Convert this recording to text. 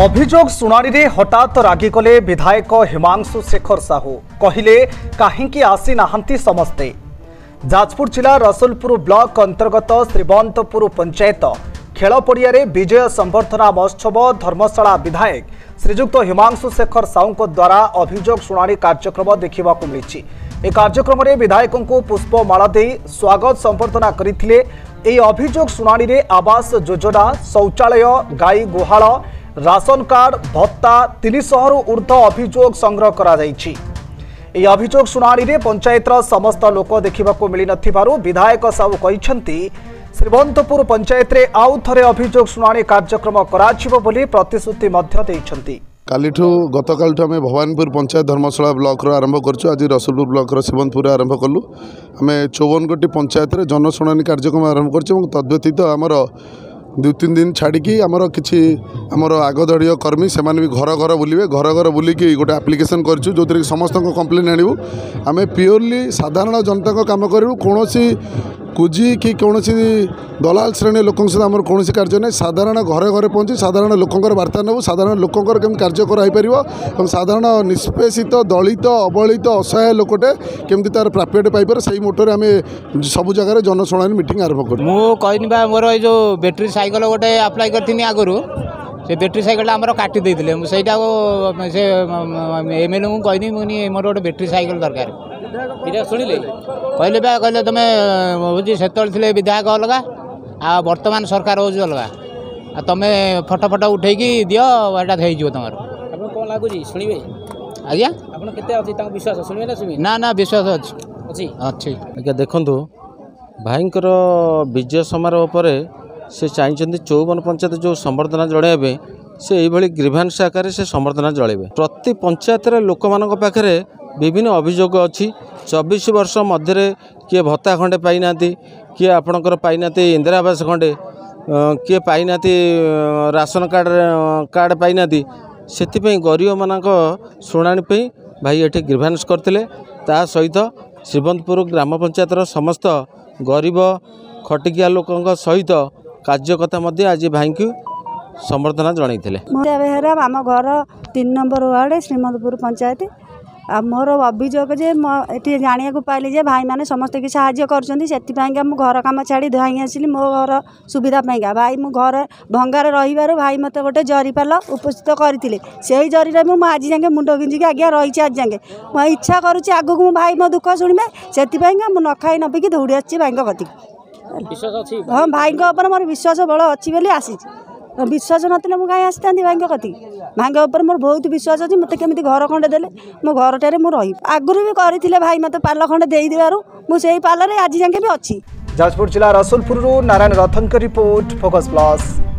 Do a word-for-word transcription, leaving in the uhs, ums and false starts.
अभियोग शुणाणी रे हठात रागिगले विधायक हिमांशु शेखर साहू कहिले काहींकी आसी नाहंती समस्ते। जाजपुर जिला रसुलपुर ब्लॉक अंतर्गत श्रीवंतपुर पंचायत खेल पड़िया विजय संबर्धना महोत्सव धर्मशाला विधायक श्रीजुक्त हिमांशु शेखर साहू द्वारा अभियोग शुणाणी कार्यक्रम देखा मिली। ए कार्यक्रम में विधायक को पुष्पमाला दे स्वागत संबर्धना करथिले। एही अभियोग शुणाणी रे आवास योजना, शौचालय, गाई गुहाल, राशन कार्ड, भत्ता तीन सौ रु ऊर्ध अभियोग संग्रह करा जायछि। एही अभियोग शुणाणी रे पंचायतर समस्त लोक देखा मिली नथिबारु विधायक साहू कहिसंती श्रीवंतपुर पंचायत रे आउ थरे अभियोग शुणाणी कार्यक्रम कराजिबो बोली प्रतिश्रुति मध्य दैछंती। कालीठू गतकालठू आम भवानीपुर पंचायत धर्मशाला ब्लॉक आरंभ करूँ। आज रसुलपुर ब्लॉक शिवंतपुर आरंभ कलु। आम चौवन गोटी पंचायत रे जनशुणाणी कार्यक्रम आरंभ कर तद्व्यतीत आमर दु तीन दिन छाड़ी आमर किसी आमर आगदड़ीय कर्मी से भी घर घर बुलवे घर घर बुलिकी गोटे आप्लिकेसन करूँ जो थी समस्त कंप्लेन आणु। आम प्योरली साधारण जनता कम करूँ कौन कुजी कि कौन दलाल श्रेणी लोकों सहित आम कौन कार्य ना साधारण घरे घरे पहुँची साधारण लोकंर वार्ता नबू साधारण लोकंर केमी कार्य कर साधारण निष्पेषित दलित अवहेलित असहाय लोकटे केमती तार प्राप्यटे पाइपर से मोटर आम सब जगह जनशुणाणी मीटिंग आरंभ कर कहनी मोर ये जो बैटेरी साइकिल गोटे अप्लाई करी आगु से बैटेरी साइकिल आम काटी देते मुझे से एम एल को कहनी मुझे मोर गोटे बैटेरी साइकिल दरकार शुणिले कहले बा कहले तुम हूँ से विधायक अलग आ वर्तमान सरकार हूँ अलग तुम फटो फटो उठे दियो एटा हो तुम कौन लगुच शुणे आज्ञा आप विश्वास शुणे ना शुणे ना ना विश्वास अच्छी अच्छी आज्ञा देखु भाईंकर विजय समारोह पर से चाहिए चौवन पंचायत जो संबर्धना जड़े से यही ग्रीभांस आकार से संबर्धना जड़े प्रति पंचायत लोक मान पाखे विभिन्न अभियोग अच्छी चौबीस वर्ष मध्य किए भत्ता खंडे पाईना किए आपणकर पाईना इंदिरा आवास खंडे किए पाईना राशन कार्ड कार्ड पाईना से गरीब मानक शुणाणी भाई ये ग्रीभांस करते ता सहित श्रीवंतपुर ग्राम पंचायत समस्त गरीब खटिकिया लोकों सहित कार्यकर्ता आज भाई को संबर्धना जनईले। आम घर तीन नंबर वार्ड श्रीमंतपुर पंचायत आ मोर अभियोग जे ये जाना पाइली जे भाई मैंने समस्त कि साहाय्य कर मु घर कम छाड़ी धाई आसली मो घर सुविधा पाइंका भाई मु घर भंगार रही भाई मत गोटे जरीपाल उपस्थित करते से ही जरी मुझे आज जाए मुंड गिंजिक आज्ञा रही आज जाए मुझे इच्छा करुँच आगू मो भाई मो दुख शुणे से न खाई न पीकी दौड़ी आसी भाई कति हाँ भाई मोर विश्वास बल अच्छी आसी विश्वास ना मुझे कहीं आसता भाई कति भाई उपर मोर बहुत विश्वास अच्छी मत केमी घर खंडे देले मो घरटे मुझे रही आगुरी भी करते भाई मत पाल खंडे देदेवर मुझे पाल आज जाए भी अच्छी। जाजपुर जिला रसुलपुर नारायण रथन रिपोर्ट फोकस प्लस।